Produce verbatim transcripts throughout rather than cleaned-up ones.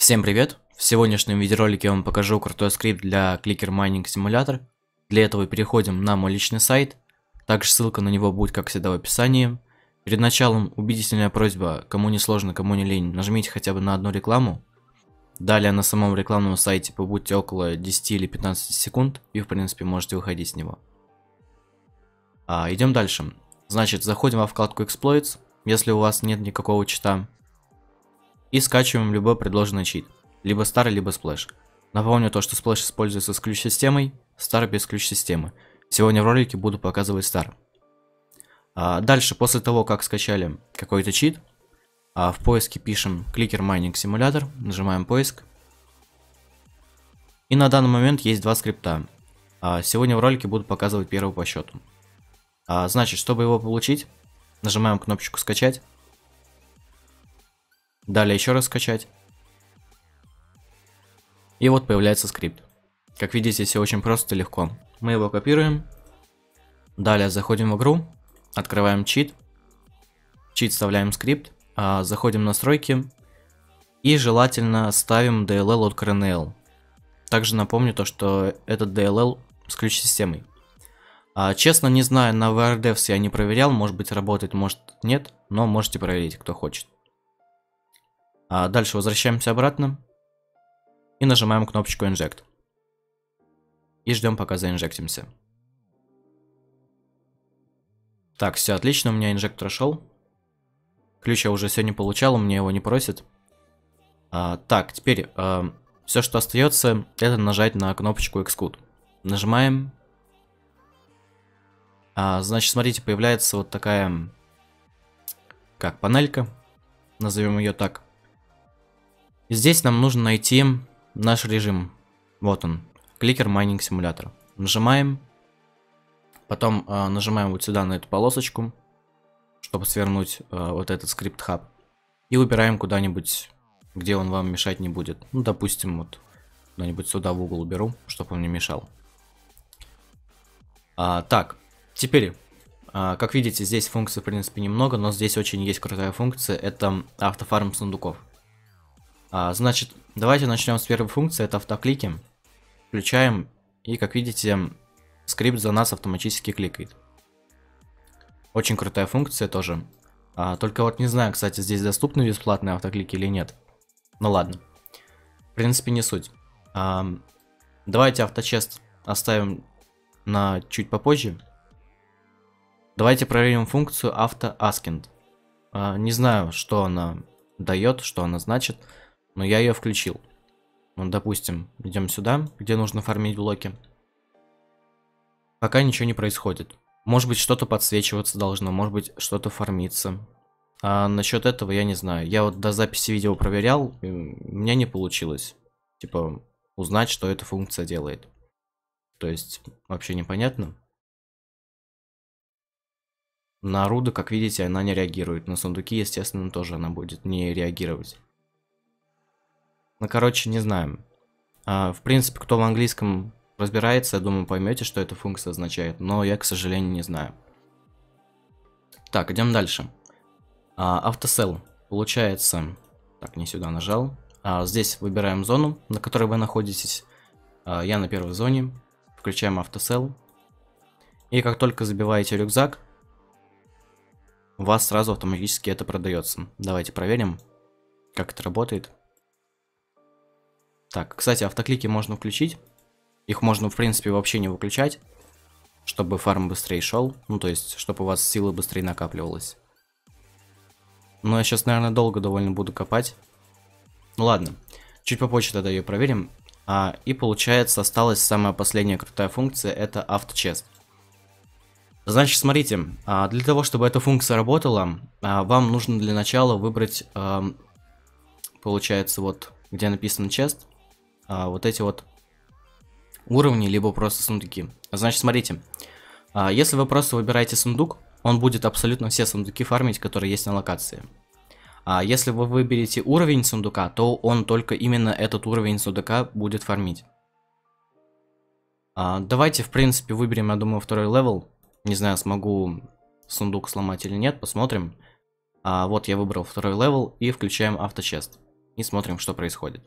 Всем привет! В сегодняшнем видеоролике я вам покажу крутой скрипт для Clicker Mining Simulator. Для этого переходим на мой личный сайт. Также ссылка на него будет, как всегда, в описании. Перед началом убедительная просьба, кому не сложно, кому не лень, нажмите хотя бы на одну рекламу. Далее на самом рекламном сайте побудьте около десяти или пятнадцати секунд и, в принципе, можете выходить с него. А, идем дальше. Значит, заходим во вкладку Exploits, если у вас нет никакого чита. И скачиваем любой предложенный чит. Либо Star, либо Splash. Напомню то, что Splash используется с ключ-системой, Star без ключ-системы. Сегодня в ролике буду показывать Star. А дальше, после того, как скачали какой-то чит, а в поиске пишем Clicker Mining Simulator, нажимаем поиск. И на данный момент есть два скрипта. А сегодня в ролике буду показывать первый по счету. А значит, чтобы его получить, нажимаем кнопочку «Скачать». Далее еще раз скачать. И вот появляется скрипт. Как видите, все очень просто и легко. Мы его копируем. Далее заходим в игру. Открываем чит. Чит вставляем скрипт. А, заходим в настройки. И желательно ставим ди эл эл от Kernel. Также напомню то, что этот ди эл эл с ключ-системой. А, честно, не знаю, на ви ар Devs я не проверял. Может быть работает, может нет. Но можете проверить, кто хочет. А дальше возвращаемся обратно и нажимаем кнопочку Inject. И ждем, пока заинжектимся. Так, все отлично, у меня инжект прошел. Ключ я уже сегодня получал, у меня его не просит. А, так, теперь а, все, что остается, это нажать на кнопочку Xcode. Нажимаем. А, значит, смотрите, появляется вот такая, как панелька, назовем ее так. Здесь нам нужно найти наш режим. Вот он, Clicker Mining Simulator. Нажимаем. Потом э, нажимаем вот сюда на эту полосочку, чтобы свернуть э, вот этот скрипт хаб. И выбираем куда-нибудь, где он вам мешать не будет. Ну, допустим, вот куда-нибудь сюда в угол уберу, чтобы он не мешал. А, так, теперь, а, как видите, здесь функций в принципе немного, но здесь очень есть крутая функция. Это автофарм сундуков. А, значит, давайте начнем с первой функции, это автоклики. Включаем, и как видите, скрипт за нас автоматически кликает. Очень крутая функция тоже. А, только вот не знаю, кстати, здесь доступны бесплатные автоклики или нет. Ну ладно. В принципе, не суть. А, давайте авточест оставим на чуть попозже. Давайте проверим функцию AutoAsking. А, не знаю, что она дает, что она значит. Но я ее включил. Вот, допустим, идем сюда, где нужно фармить блоки. Пока ничего не происходит. Может быть, что-то подсвечиваться должно, может быть, что-то фармиться. А насчет этого я не знаю. Я вот до записи видео проверял, и у меня не получилось. Типа, узнать, что эта функция делает. То есть, вообще непонятно. На руды, как видите, она не реагирует. На сундуки, естественно, тоже она будет не реагировать. Ну, короче, не знаю. А, в принципе, кто в английском разбирается, я думаю, поймете, что эта функция означает. Но я, к сожалению, не знаю. Так, идем дальше. А, автосел. Получается... Так, не сюда нажал. А, здесь выбираем зону, на которой вы находитесь. А, я на первой зоне. Включаем автосел. И как только забиваете рюкзак, у вас сразу автоматически это продается. Давайте проверим, как это работает. Так, кстати, автоклики можно включить. Их можно, в принципе, вообще не выключать, чтобы фарм быстрее шел. Ну, то есть, чтобы у вас сила быстрее накапливалась. Но я сейчас, наверное, долго довольно буду копать. Ну ладно, чуть попозже тогда ее проверим. А, и получается, осталась самая последняя крутая функция, это авточест. Значит, смотрите, а, для того, чтобы эта функция работала, а, вам нужно для начала выбрать, а, получается, вот где написано чест. А, вот эти вот уровни, либо просто сундуки. Значит, смотрите, а, если вы просто выбираете сундук, он будет абсолютно все сундуки фармить, которые есть на локации. А если вы выберете уровень сундука, то он только именно этот уровень сундука будет фармить. А, давайте, в принципе, выберем, я думаю, второй левел. Не знаю, смогу сундук сломать или нет, посмотрим. А, вот я выбрал второй левел и включаем авточест. И смотрим, что происходит.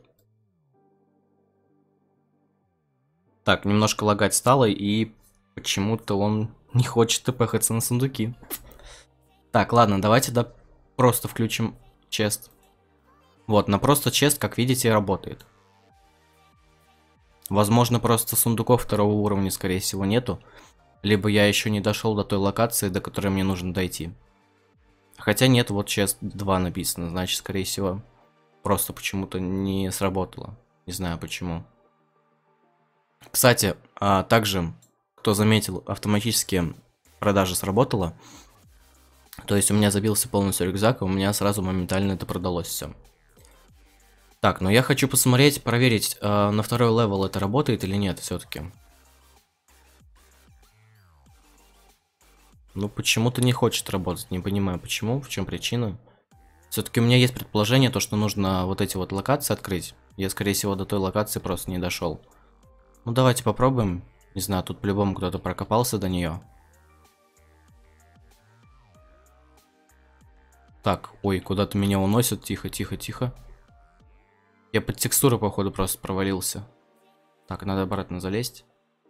Так, немножко лагать стало, и почему-то он не хочет тпхаться на сундуки. Так, ладно, давайте да просто включим чест. Вот, на просто чест, как видите, работает. Возможно, просто сундуков второго уровня, скорее всего, нету. Либо я еще не дошел до той локации, до которой мне нужно дойти. Хотя нет, вот чест два написано, значит, скорее всего, просто почему-то не сработало. Не знаю почему. Кстати, а также, кто заметил, автоматически продажа сработала. То есть у меня забился полностью рюкзак, и у меня сразу моментально это продалось все. Так, но я хочу посмотреть, проверить, э, на второй левел это работает или нет все-таки. Ну, почему-то не хочет работать, не понимаю почему, в чем причина. Все-таки у меня есть предположение, то, что нужно вот эти вот локации открыть. Я, скорее всего, до той локации просто не дошел. Ну, давайте попробуем. Не знаю, тут по-любому кто-то прокопался до нее. Так, ой, куда-то меня уносят. Тихо, тихо, тихо. Я под текстуру, походу, просто провалился. Так, надо обратно залезть.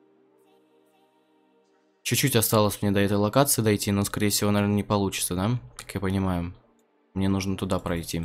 Чуть-чуть осталось мне до этой локации дойти, но, скорее всего, наверное, не получится, да? Как я понимаю. Мне нужно туда пройти.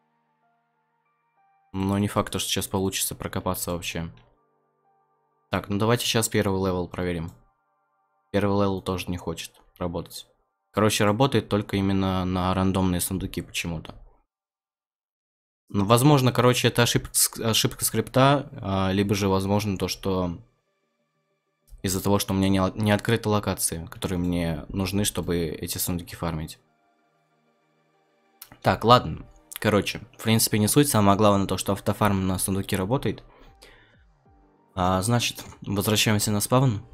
Но не факт, что сейчас получится прокопаться вообще. Так, ну давайте сейчас первый левел проверим. Первый левел тоже не хочет работать. Короче, работает только именно на рандомные сундуки почему-то. Ну, возможно, короче, это ошибка, ошибка скрипта, а, либо же, возможно, то, что из-за того, что у меня не, не открыты локации, которые мне нужны, чтобы эти сундуки фармить. Так, ладно. Короче, в принципе, не суть. Самое главное то, что автофарм на сундуке работает. А, значит, возвращаемся на спавн.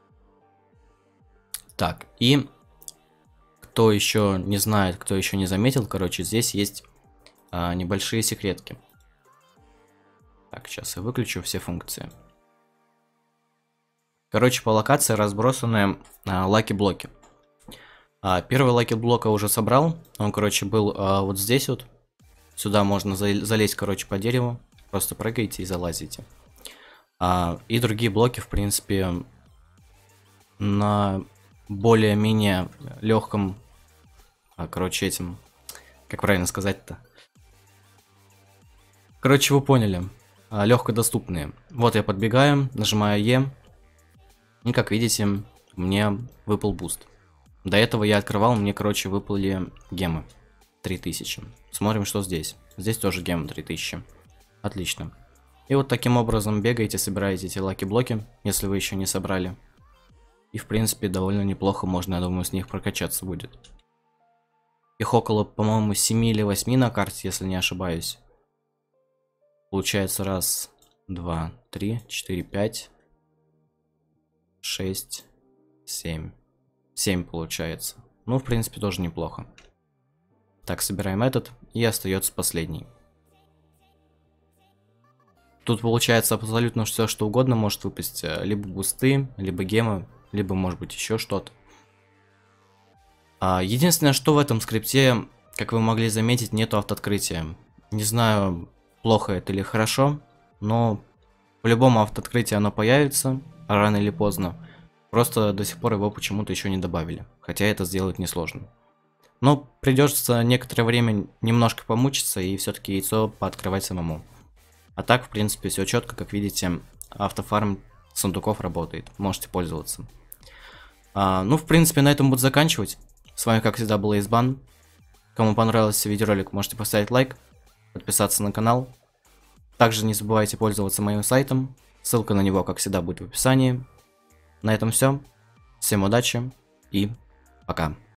Так, и кто еще не знает, кто еще не заметил, короче, здесь есть а, небольшие секретки. Так, сейчас я выключу все функции. Короче, по локации разбросаны а, лаки-блоки. А, первый лаки-блока уже собрал. Он, короче, был а, вот здесь вот. Сюда можно за залезть, короче, по дереву. Просто прыгайте и залазите. А, и другие блоки, в принципе, на более-менее легком, а, короче, этим, как правильно сказать-то? Короче, вы поняли. А, легкодоступные. Вот я подбегаю, нажимаю Е. И, как видите, мне выпал буст. До этого я открывал, мне, короче, выпали гемы. три тысячи. Смотрим, что здесь. Здесь тоже гемы три тысячи. Отлично. И вот таким образом бегаете, собираете эти лаки-блоки, если вы еще не собрали. И, в принципе, довольно неплохо можно, я думаю, с них прокачаться будет. Их около, по-моему, семи или восьми на карте, если не ошибаюсь. Получается раз, два, три, четыре, пять, шесть, семь. семь получается. Ну, в принципе, тоже неплохо. Так, собираем этот, и остается последний. Тут получается абсолютно все, что угодно может выпасть. Либо бусты, либо гемы, либо, может быть, еще что-то. А, единственное, что в этом скрипте, как вы могли заметить, нету автооткрытия. Не знаю, плохо это или хорошо, но по-любому автооткрытие оно появится, рано или поздно. Просто до сих пор его почему-то еще не добавили. Хотя это сделать несложно. Но придется некоторое время немножко помучиться и все-таки яйцо пооткрывать самому. А так, в принципе, все четко, как видите, автофарм сундуков работает. Можете пользоваться. А, ну, в принципе, на этом буду заканчивать. С вами, как всегда, был Эйсбан. Кому понравился видеоролик, можете поставить лайк, подписаться на канал. Также не забывайте пользоваться моим сайтом. Ссылка на него, как всегда, будет в описании. На этом все. Всем удачи и пока.